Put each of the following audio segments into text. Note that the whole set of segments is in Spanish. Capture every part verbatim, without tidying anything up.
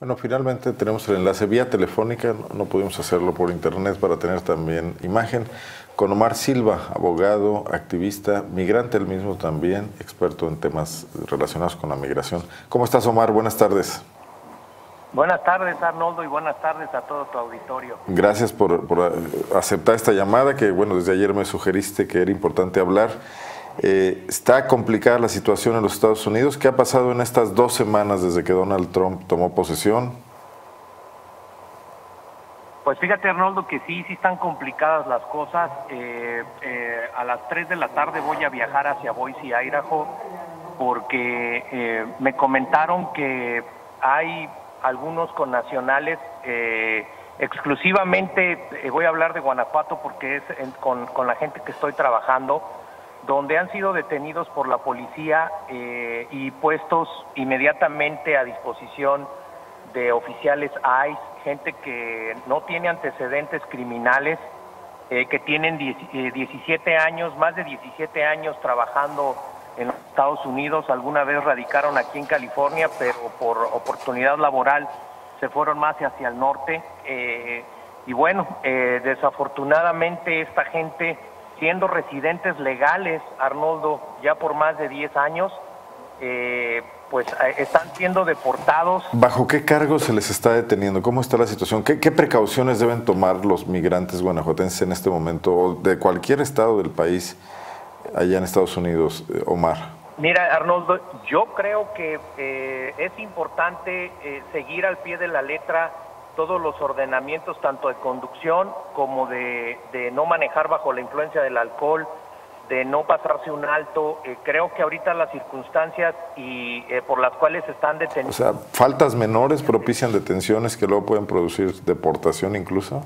Bueno, finalmente tenemos el enlace vía telefónica, no, no pudimos hacerlo por internet para tener también imagen, con Omar Silva, abogado, activista, migrante él mismo también, experto en temas relacionados con la migración. ¿Cómo estás, Omar? Buenas tardes. Buenas tardes, Arnoldo, y buenas tardes a todo tu auditorio. Gracias por, por aceptar esta llamada, que bueno, desde ayer me sugeriste que era importante hablar. Eh, está complicada la situación en los Estados Unidos. ¿Qué ha pasado en estas dos semanas desde que Donald Trump tomó posesión? Pues fíjate, Arnoldo, que sí, sí están complicadas las cosas. Eh, eh, a las tres de la tarde voy a viajar hacia Boise, Idaho, porque eh, me comentaron que hay algunos connacionales, eh, exclusivamente, eh, voy a hablar de Guanajuato porque es en, con, con la gente que estoy trabajando, donde han sido detenidos por la policía eh, y puestos inmediatamente a disposición de oficiales I C E, gente que no tiene antecedentes criminales, eh, que tienen diecisiete años, más de diecisiete años trabajando en los Estados Unidos. Alguna vez radicaron aquí en California, pero por oportunidad laboral se fueron más hacia el norte. Eh, y bueno, eh, desafortunadamente esta gente, siendo residentes legales, Arnoldo, ya por más de diez años, eh, pues eh, están siendo deportados. ¿Bajo qué cargos se les está deteniendo? ¿Cómo está la situación? ¿Qué, qué precauciones deben tomar los migrantes guanajuatenses en este momento, o de cualquier estado del país allá en Estados Unidos, Omar? Mira, Arnoldo, yo creo que eh, es importante eh, seguir al pie de la letra todos los ordenamientos, tanto de conducción como de, de no manejar bajo la influencia del alcohol, de no pasarse un alto. Eh, creo que ahorita las circunstancias y eh, por las cuales están detenidos... O sea, ¿faltas menores propician detenciones que luego pueden producir deportación incluso?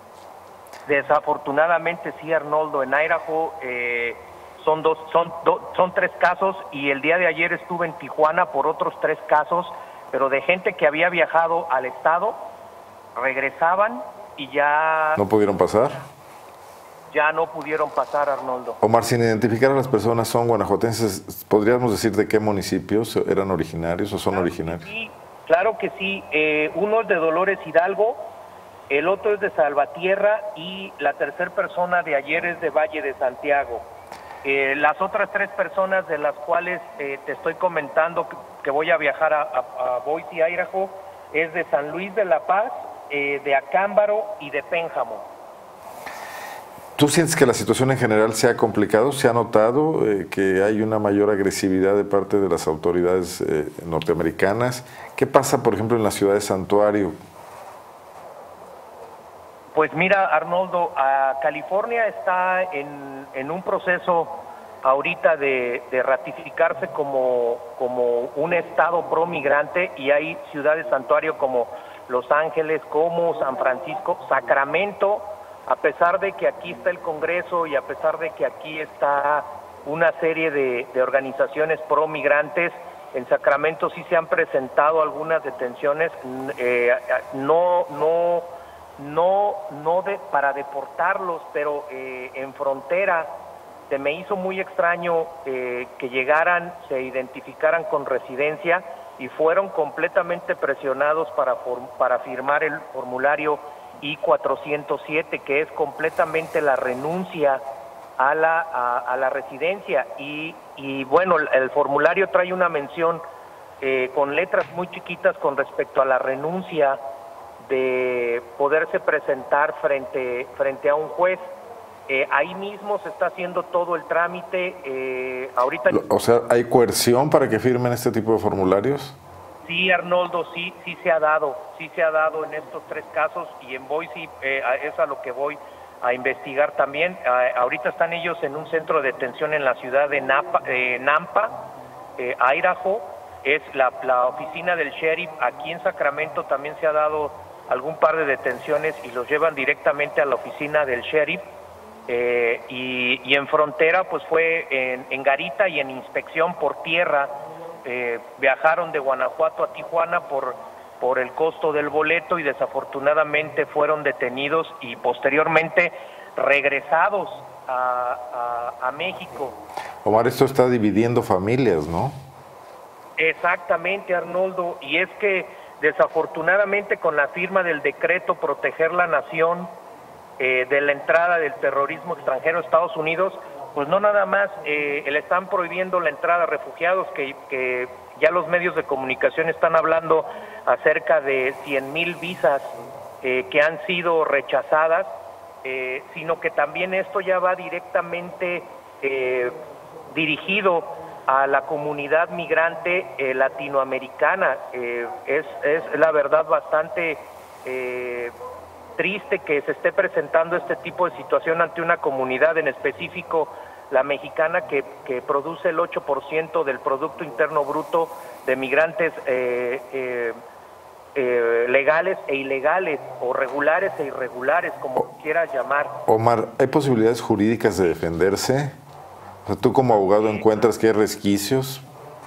Desafortunadamente sí, Arnoldo. En Idaho eh, son, dos, son, do, son tres casos, y el día de ayer estuve en Tijuana por otros tres casos, pero de gente que había viajado al estado, regresaban y ya... ¿No pudieron pasar? Ya no pudieron pasar, Arnoldo. Omar, sin identificar a las personas, ¿son guanajuatenses? ¿Podríamos decir de qué municipios eran originarios o son Claro originarios? Que sí, claro que sí. Eh, uno es de Dolores Hidalgo, el otro es de Salvatierra y la tercera persona de ayer es de Valle de Santiago. Eh, las otras tres personas de las cuales eh, te estoy comentando que, que voy a viajar a, a, a Boise, Idaho, es de San Luis de la Paz, eh, de Acámbaro y de Pénjamo. ¿Tú sientes que la situación en general se ha complicado? ¿Se ha notado eh, que hay una mayor agresividad de parte de las autoridades eh, norteamericanas? ¿Qué pasa, por ejemplo, en la ciudad de Santuario? Pues mira, Arnoldo, a California está en, en un proceso ahorita de, de ratificarse como, como un estado pro migrante, y hay ciudades santuario como Los Ángeles, como San Francisco, Sacramento. A pesar de que aquí está el Congreso y a pesar de que aquí está una serie de, de organizaciones pro migrantes, en Sacramento sí se han presentado algunas detenciones, eh, no, no, no, no de, para deportarlos, pero eh, en frontera se me hizo muy extraño eh, que llegaran, se identificaran con residencia y fueron completamente presionados para, para firmar el formulario I cuatrocientos siete, que es completamente la renuncia a la, a, a la residencia. Y, y bueno, el, el formulario trae una mención eh, con letras muy chiquitas con respecto a la renuncia de poderse presentar frente, frente a un juez. Eh, ahí mismo se está haciendo todo el trámite. Eh, ahorita... O sea, ¿hay coerción para que firmen este tipo de formularios? Sí, Arnoldo, sí, sí se ha dado, sí se ha dado en estos tres casos, y en Boise eh, es a lo que voy a investigar también. Eh, ahorita están ellos en un centro de detención en la ciudad de Napa, eh, Nampa, eh, Idaho. Es la, la oficina del sheriff. Aquí en Sacramento también se ha dado algún par de detenciones y los llevan directamente a la oficina del sheriff. Eh, y, y en frontera pues fue en, en garita y en inspección por tierra. Eh, viajaron de Guanajuato a Tijuana por, por el costo del boleto y desafortunadamente fueron detenidos y posteriormente regresados a, a, a México. Omar, esto está dividiendo familias, ¿no? Exactamente, Arnoldo, y es que Desafortunadamente, con la firma del decreto Proteger la Nación eh, de la entrada del terrorismo extranjero a Estados Unidos, pues no nada más eh, le están prohibiendo la entrada a refugiados, que, que ya los medios de comunicación están hablando acerca de cien mil visas eh, que han sido rechazadas, eh, sino que también esto ya va directamente eh, dirigido a la comunidad migrante eh, latinoamericana. Eh, es, es la verdad bastante eh, triste que se esté presentando este tipo de situación ante una comunidad, en específico la mexicana, que, que produce el ocho por ciento del Producto Interno Bruto de migrantes eh, eh, eh, legales e ilegales, o regulares e irregulares, como o, quieras llamar. Omar, ¿hay posibilidades jurídicas de defenderse? O sea, ¿tú como abogado encuentras que hay resquicios?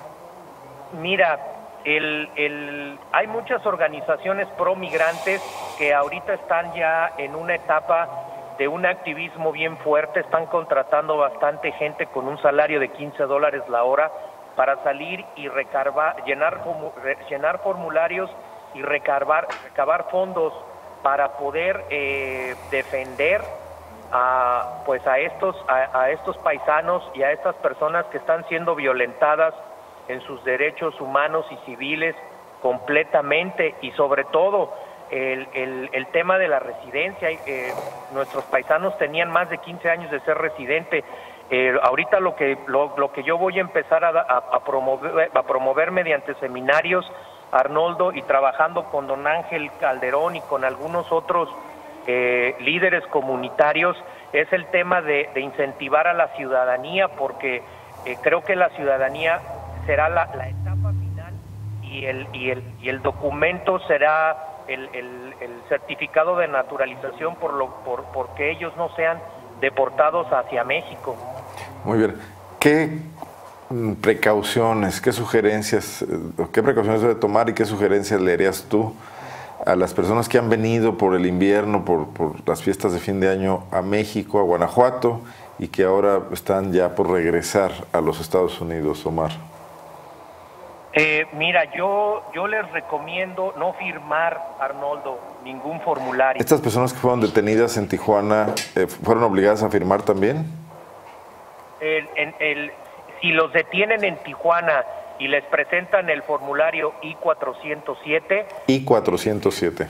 Mira, el, el, hay muchas organizaciones pro migrantes que ahorita están ya en una etapa de un activismo bien fuerte, están contratando bastante gente con un salario de quince dólares la hora para salir y recarbar, llenar, llenar formularios y recabar, recabar fondos para poder eh, defender a, pues a, estos, a, a estos paisanos y a estas personas que están siendo violentadas en sus derechos humanos y civiles completamente, y sobre todo El, el, el tema de la residencia. Eh, nuestros paisanos tenían más de quince años de ser residente. Eh, ahorita lo que lo, lo que yo voy a empezar a, a, a, promover, a promover mediante seminarios, Arnoldo, y trabajando con don Ángel Calderón y con algunos otros eh, líderes comunitarios, es el tema de, de incentivar a la ciudadanía, porque eh, creo que la ciudadanía será la, la etapa final, y el, y el, y el documento será El, el, el certificado de naturalización por lo por porque ellos no sean deportados hacia México. Muy bien. ¿Qué precauciones, qué sugerencias, qué precauciones debe tomar y qué sugerencias le harías tú a las personas que han venido por el invierno, por, por las fiestas de fin de año a México, a Guanajuato, y que ahora están ya por regresar a los Estados Unidos, Omar? Eh, mira, yo yo les recomiendo no firmar, Arnoldo, ningún formulario. ¿Estas personas que fueron detenidas en Tijuana eh, fueron obligadas a firmar también? El, el, el, si los detienen en Tijuana y les presentan el formulario I cuatrocientos siete... I cuatrocientos siete.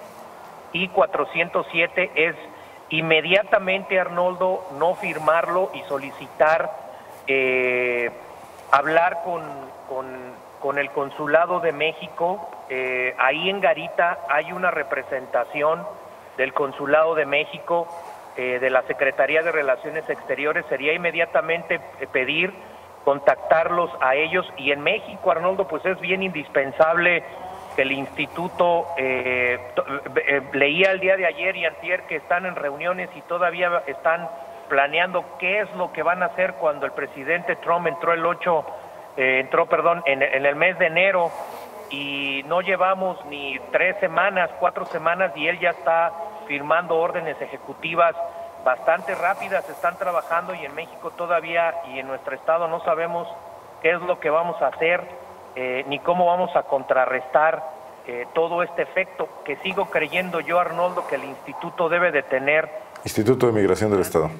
I cuatrocientos siete es inmediatamente, Arnoldo, no firmarlo y solicitar eh, hablar con... con con el Consulado de México. Eh, ahí en Garita hay una representación del Consulado de México, eh, de la Secretaría de Relaciones Exteriores. Sería inmediatamente pedir, contactarlos a ellos. Y en México, Arnoldo, pues es bien indispensable que el instituto, eh, eh, leía el día de ayer y antier que están en reuniones y todavía están planeando qué es lo que van a hacer cuando el presidente Trump entró el ocho Eh, entró, perdón, en, en el mes de enero, y no llevamos ni tres semanas, cuatro semanas, y él ya está firmando órdenes ejecutivas bastante rápidas. Están trabajando, y en México todavía y en nuestro estado no sabemos qué es lo que vamos a hacer, eh, ni cómo vamos a contrarrestar eh, todo este efecto, que sigo creyendo yo, Arnoldo, que el instituto debe de tener. Instituto de Migración del Estado.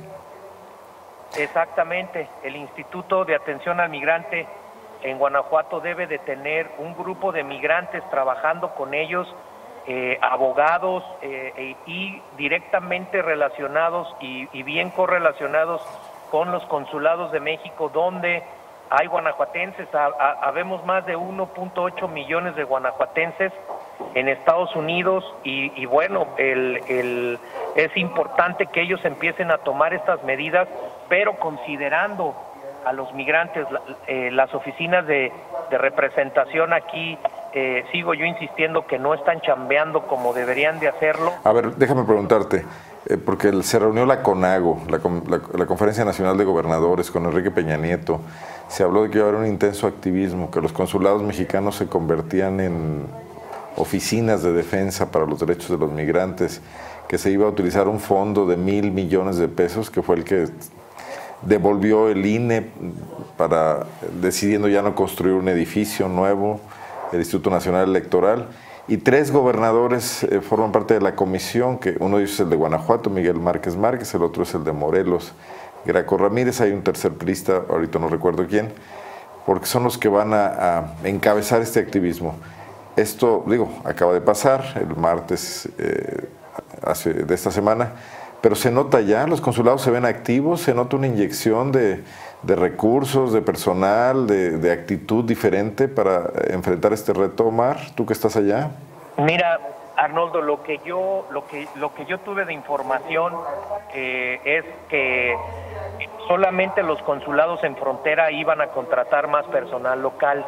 Exactamente, el Instituto de Atención al Migrante en Guanajuato debe de tener un grupo de migrantes trabajando con ellos, eh, abogados eh, y directamente relacionados y, y bien correlacionados con los consulados de México, donde hay guanajuatenses. Habemos más de uno punto ocho millones de guanajuatenses en Estados Unidos, y, y bueno, el, el, es importante que ellos empiecen a tomar estas medidas, pero considerando a los migrantes. Eh, las oficinas de, de representación aquí, eh, sigo yo insistiendo que no están chambeando como deberían de hacerlo. A ver, déjame preguntarte, eh, porque se reunió la CONAGO, la, la, la Conferencia Nacional de Gobernadores, con Enrique Peña Nieto. Se habló de que iba a haber un intenso activismo, que los consulados mexicanos se convertían en oficinas de defensa para los derechos de los migrantes, que se iba a utilizar un fondo de mil millones de pesos, que fue el que devolvió el I N E para, decidiendo ya no construir un edificio nuevo, el Instituto Nacional Electoral, y tres gobernadores eh, forman parte de la comisión, que uno de ellos es el de Guanajuato, Miguel Márquez Márquez, el otro es el de Morelos, Graco Ramírez, hay un tercer priista, ahorita no recuerdo quién, porque son los que van a, a encabezar este activismo. Esto, digo, acaba de pasar el martes eh, hace, de esta semana, pero se nota ya, los consulados se ven activos, se nota una inyección de, de recursos, de personal, de, de actitud diferente para enfrentar este reto. Omar, tú que estás allá. Mira, Arnoldo, lo que yo, lo que, lo que yo tuve de información eh, es que solamente los consulados en frontera iban a contratar más personal local.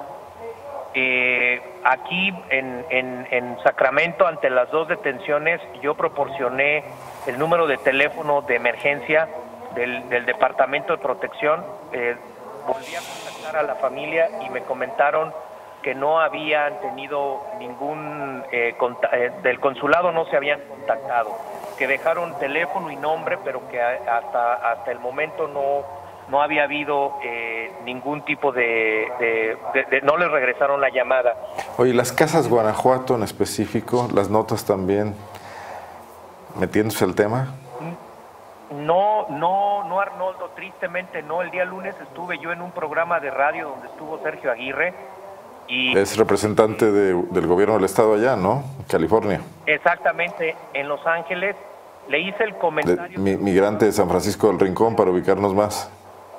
Eh, aquí en, en, en Sacramento, ante las dos detenciones, yo proporcioné el número de teléfono de emergencia del, del Departamento de Protección. Eh, volví a contactar a la familia y me comentaron que no habían tenido ningún, eh, eh, del consulado no se habían contactado, que dejaron teléfono y nombre, pero que hasta, hasta el momento no... no había habido eh, ningún tipo de, de, de, de... no les regresaron la llamada. Oye, las casas Guanajuato en específico, las notas también, metiéndose al tema. No, no, no, Arnoldo, tristemente no. El día lunes estuve yo en un programa de radio donde estuvo Sergio Aguirre. Y es representante de, del gobierno del estado allá, ¿no? California. Exactamente, en Los Ángeles. Le hice el comentario... De, mi, migrante de San Francisco del Rincón, para ubicarnos más.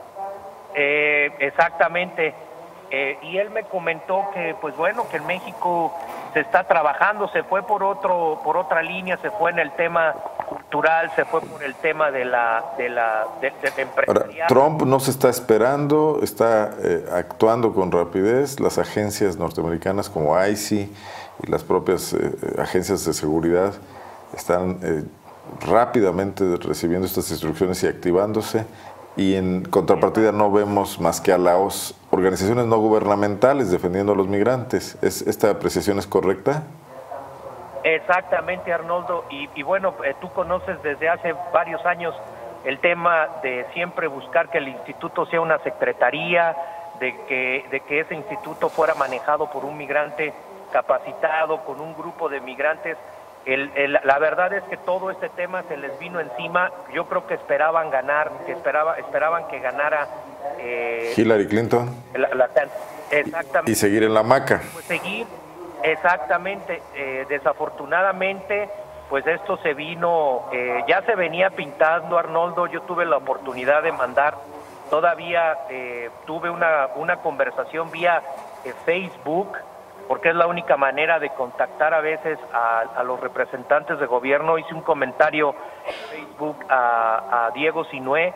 Eh, exactamente, eh, y él me comentó que pues bueno, que en México se está trabajando, se fue por otro por otra línea, se fue en el tema cultural, se fue por el tema de la de la de, de Ahora, Trump no se está esperando, está eh, actuando con rapidez. Las agencias norteamericanas como I C E y las propias eh, agencias de seguridad están eh, rápidamente recibiendo estas instrucciones y activándose. Y en contrapartida no vemos más que a las organizaciones no gubernamentales defendiendo a los migrantes. ¿Es, ¿Esta apreciación es correcta? Exactamente, Arnoldo. Y, y bueno, eh, tú conoces desde hace varios años el tema de siempre buscar que el instituto sea una secretaría, de que, de que ese instituto fuera manejado por un migrante capacitado, con un grupo de migrantes. El, el, la verdad es que todo este tema se les vino encima. Yo creo que esperaban ganar, que esperaba, esperaban que ganara eh, Hillary Clinton. La, la, exactamente. Y seguir en la hamaca. Pues seguir, exactamente. Eh, desafortunadamente, pues esto se vino, eh, ya se venía pintando, Arnoldo. Yo tuve la oportunidad de mandar, todavía eh, tuve una, una conversación vía eh, Facebook, porque es la única manera de contactar a veces a, a los representantes de gobierno. Hice un comentario en Facebook a, a Diego Sinué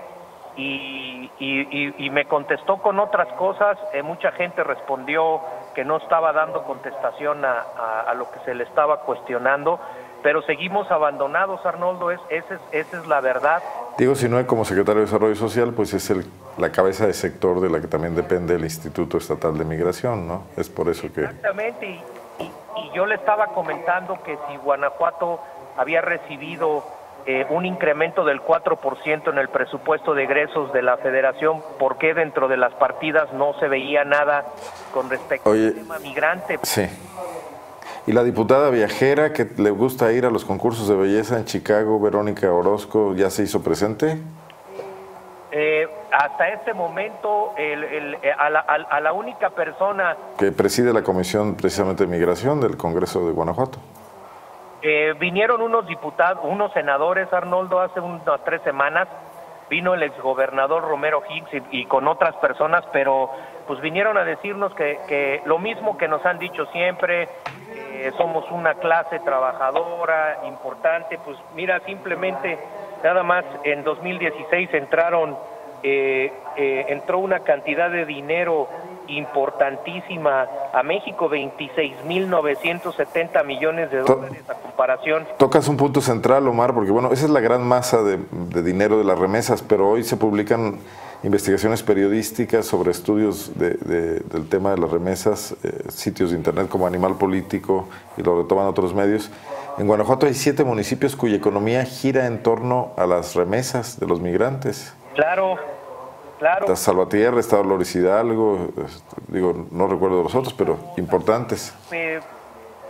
y, y, y, y me contestó con otras cosas. Eh, mucha gente respondió que no estaba dando contestación a, a, a lo que se le estaba cuestionando, pero seguimos abandonados, Arnoldo, es, esa, es, esa es la verdad. Diego Sinué, como secretario de Desarrollo Social, pues es el, la cabeza de sector de la que también depende el Instituto Estatal de Migración, ¿no? Es por eso que... Exactamente, y, y, y yo le estaba comentando que si Guanajuato había recibido eh, un incremento del cuatro por ciento en el presupuesto de egresos de la Federación, ¿por qué dentro de las partidas no se veía nada con respecto Oye, al tema migrante? Sí. Y la diputada viajera que le gusta ir a los concursos de belleza en Chicago, Verónica Orozco, ¿ya se hizo presente? Eh, hasta este momento, el, el, a, la, a la única persona... Que preside la Comisión precisamente de Migración del Congreso de Guanajuato. Eh, vinieron unos diputados, unos senadores, Arnoldo, hace unas tres semanas. Vino el exgobernador Romero Hicks y, y con otras personas, pero pues vinieron a decirnos que, que lo mismo que nos han dicho siempre, eh, somos una clase trabajadora importante. Pues mira, simplemente nada más en dos mil dieciséis entraron, eh, eh, entró una cantidad de dinero importantísima a México, veintiséis mil novecientos setenta millones de dólares a comparación. Tocas un punto central, Omar, porque bueno, esa es la gran masa de, de dinero de las remesas, pero hoy se publican investigaciones periodísticas sobre estudios de, de, del tema de las remesas, eh, sitios de internet como Animal Político, y lo retoman otros medios. En Guanajuato hay siete municipios cuya economía gira en torno a las remesas de los migrantes. Claro, claro. Está Salvatierra, está Dolores Hidalgo, digo, no recuerdo los otros, pero importantes. Eh,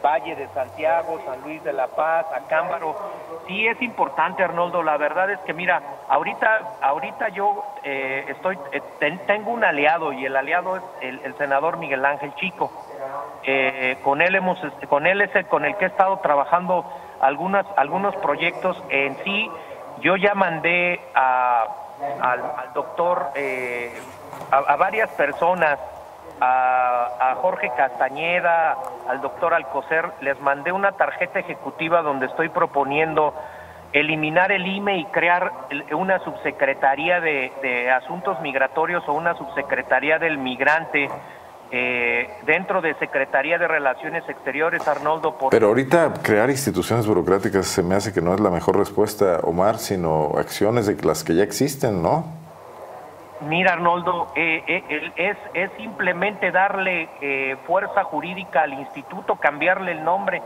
Valle de Santiago, San Luis de la Paz, Acámbaro. Sí es importante, Arnoldo, la verdad es que mira, ahorita ahorita yo eh, estoy eh, ten, tengo un aliado y el aliado es el, el senador Miguel Ángel Chico. Eh, con él hemos con él es el con el que he estado trabajando algunas algunos proyectos. En sí yo ya mandé a, al, al doctor eh, a, a varias personas, a, a Jorge Castañeda, al doctor Alcocer, les mandé una tarjeta ejecutiva donde estoy proponiendo eliminar el I M E y crear una subsecretaría de, de asuntos migratorios o una subsecretaría del migrante eh, dentro de Secretaría de Relaciones Exteriores, Arnoldo. Por... Pero ahorita crear instituciones burocráticas se me hace que no es la mejor respuesta, Omar, sino acciones de las que ya existen, ¿no? Mira, Arnoldo, eh, eh, es, es simplemente darle eh, fuerza jurídica al instituto, cambiarle el nombre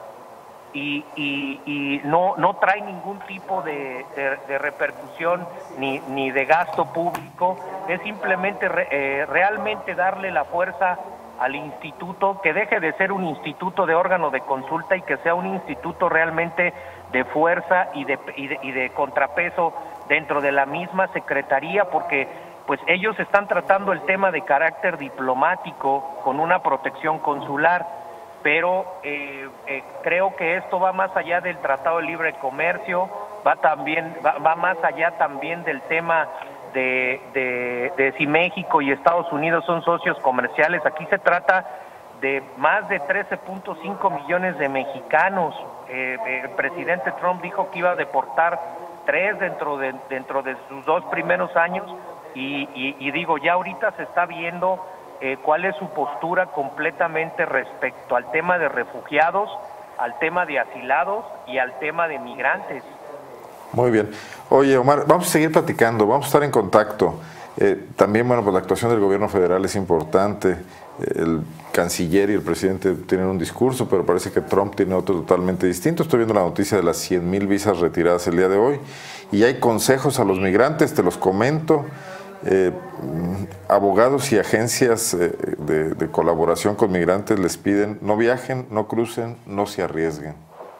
y, y, y no, no trae ningún tipo de, de, de repercusión ni, ni de gasto público. Es simplemente re, eh, realmente darle la fuerza al instituto, que deje de ser un instituto de órgano de consulta y que sea un instituto realmente de fuerza y de, y de, y de contrapeso dentro de la misma secretaría, porque pues ellos están tratando el tema de carácter diplomático con una protección consular, pero eh, eh, creo que esto va más allá del Tratado de Libre Comercio, va también va, va más allá también del tema de, de, de si México y Estados Unidos son socios comerciales. Aquí se trata de más de trece punto cinco millones de mexicanos. Eh, el presidente Trump dijo que iba a deportar tres dentro de dentro de sus dos primeros años y, y, y digo, ya ahorita se está viendo eh, cuál es su postura completamente respecto al tema de refugiados, al tema de asilados y al tema de migrantes. Muy bien. Oye, Omar, vamos a seguir platicando, vamos a estar en contacto. Eh, también, bueno, pues la actuación del gobierno federal es importante. El canciller y el presidente tienen un discurso, pero parece que Trump tiene otro totalmente distinto. Estoy viendo la noticia de las cien mil visas retiradas el día de hoy y hay consejos a los migrantes, te los comento. Eh, abogados y agencias eh, de, de colaboración con migrantes les piden no viajen, no crucen, no se arriesguen.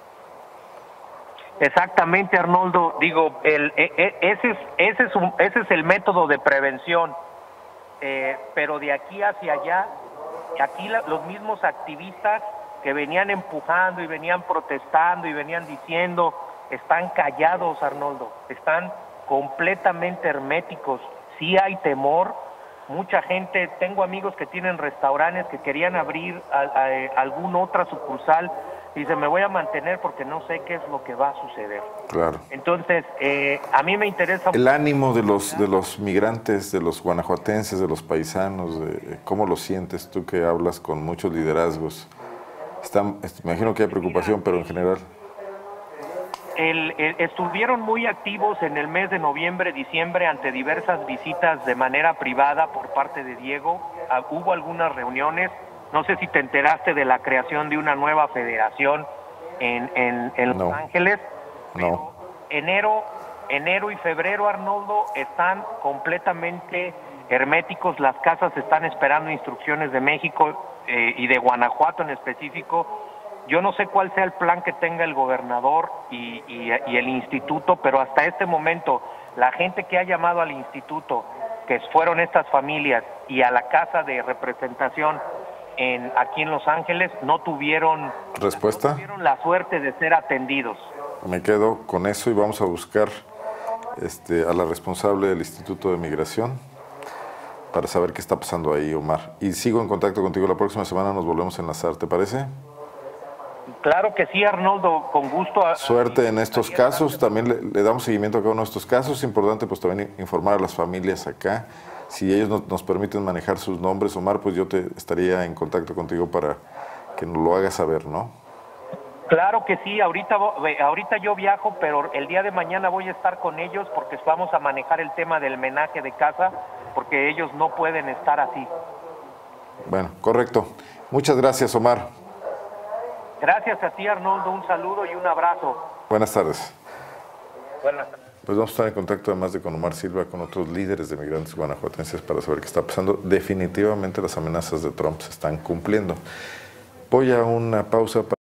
Exactamente, Arnoldo. Digo, el, e, ese, es, ese, es un, ese es el método de prevención, eh, pero de aquí hacia allá, aquí la, los mismos activistas que venían empujando y venían protestando y venían diciendo, están callados, Arnoldo, están completamente herméticos. Sí hay temor, mucha gente, tengo amigos que tienen restaurantes que querían abrir a, a, a alguna otra sucursal, dice, me voy a mantener porque no sé qué es lo que va a suceder. Claro. Entonces, eh, a mí me interesa... El ánimo de los, de los migrantes, de los guanajuatenses, de los paisanos, de, ¿cómo lo sientes tú que hablas con muchos liderazgos? Están, me imagino que hay preocupación, pero en general... El, el, estuvieron muy activos en el mes de noviembre, diciembre, ante diversas visitas de manera privada por parte de Diego. Ah, hubo algunas reuniones. No sé si te enteraste de la creación de una nueva federación en, en, en Los no. Ángeles. No. Enero, enero y febrero, Arnoldo, están completamente herméticos. Las casas están esperando instrucciones de México eh, y de Guanajuato en específico. Yo no sé cuál sea el plan que tenga el gobernador y, y, y el instituto, pero hasta este momento la gente que ha llamado al instituto, que fueron estas familias, y a la casa de representación en, aquí en Los Ángeles, no tuvieron, ¿respuesta? No tuvieron la suerte de ser atendidos. Me quedo con eso y vamos a buscar este, a la responsable del Instituto de Migración para saber qué está pasando ahí, Omar. Y sigo en contacto contigo. La próxima semana nos volvemos a enlazar, ¿te parece? Claro que sí, Arnoldo, con gusto. Suerte en estos casos, también le, le damos seguimiento a cada uno de estos casos. Es importante pues también informar a las familias acá. Si ellos no, nos permiten manejar sus nombres, Omar, pues yo te estaría en contacto contigo para que nos lo hagas saber, ¿no? Claro que sí, ahorita, ahorita yo viajo, pero el día de mañana voy a estar con ellos porque vamos a manejar el tema del menaje de casa, porque ellos no pueden estar así. Bueno, correcto. Muchas gracias, Omar. Gracias a ti, Arnoldo, un saludo y un abrazo. Buenas tardes. Buenas tardes. Pues vamos a estar en contacto además de con Omar Silva, con otros líderes de migrantes guanajuatenses para saber qué está pasando. Definitivamente las amenazas de Trump se están cumpliendo. Voy a una pausa.